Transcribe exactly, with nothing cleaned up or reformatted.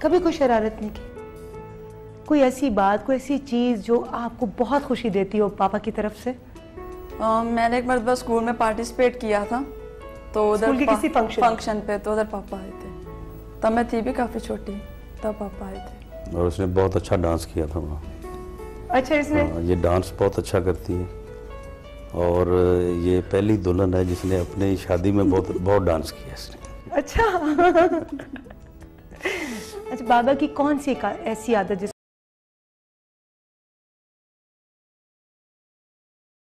कभी कोई शरारत नहीं की? कोई ऐसी बात, कोई ऐसी चीज जो आपको बहुत खुशी देती हो पापा की तरफ से? आ, मैंने एक मरतबा स्कूल में पार्टिसिपेट किया था, तो उधर किसी फंक्शन फंक्शन पे तो उधर पापा आए थे। तब मैं थी भी काफी छोटी, तब पापा आए थे। और उसने बहुत अच्छा डांस किया था वहाँ। अच्छा, इसने हाँ, ये डांस बहुत अच्छा करती है और ये पहली दुल्हन है जिसने अपनी शादी में बहुत बहुत डांस किया इसने। अच्छा अच्छा, बाबा की कौन सी ऐसी आदत जिस